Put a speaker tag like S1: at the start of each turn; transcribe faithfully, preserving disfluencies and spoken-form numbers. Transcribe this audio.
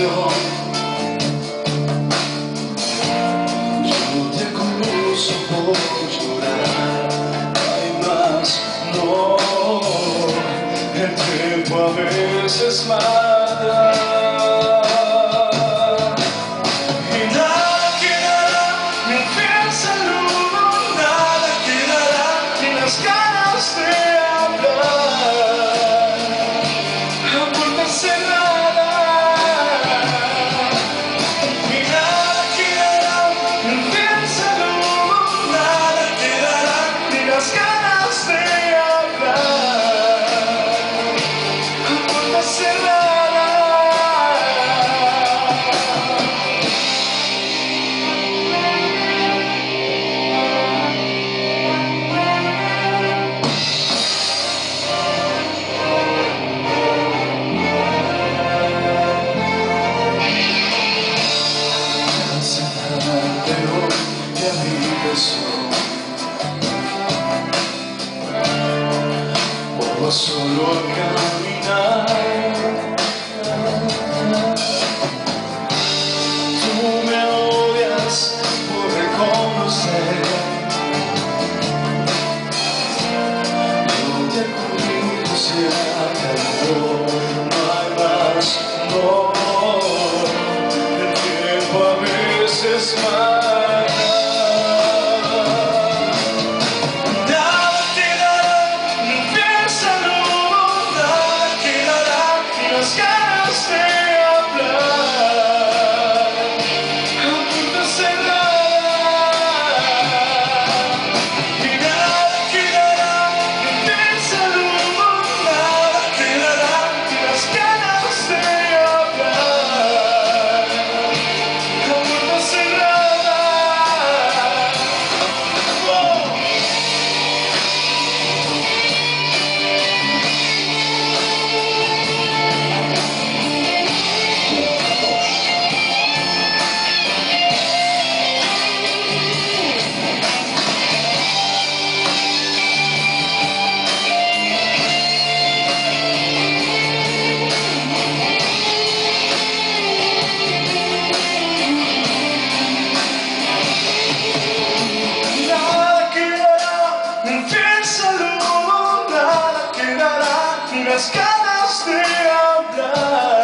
S1: canción. Yo te conozco por llorar, hay más, no, el tiempo a veces mata. Y nada quedará, ni un fiel saludo, nada quedará, ni las ganas de hablar a puerta cerrada. Y nada quedará, ni un fiel saludo, nada quedará, ni las ganas de hablar a puerta cerrada. Vuelvo solo a caminar. Tú me odias por reconocer. No te cuido, se acabó, no hay más, no. El tiempo a veces más. Las ganas de hablar.